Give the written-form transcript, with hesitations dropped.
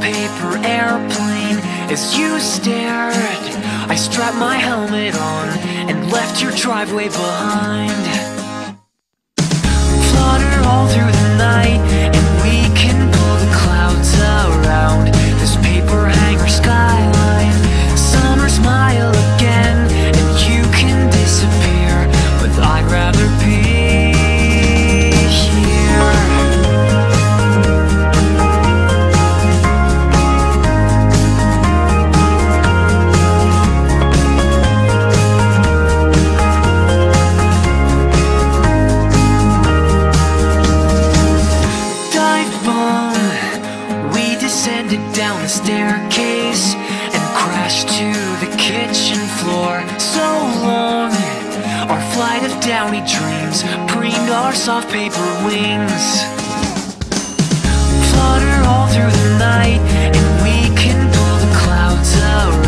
paper airplane as you stared. I strapped my helmet on and left your driveway behind. Flutter all through the night, and we can pull the clouds around this paper hanger skyline. Summer smile again, and you can disappear, but I'd rather be here. Descended down the staircase and crashed to the kitchen floor. So long, our flight of downy dreams preened our soft paper wings. Flutter all through the night, and we can pull the clouds around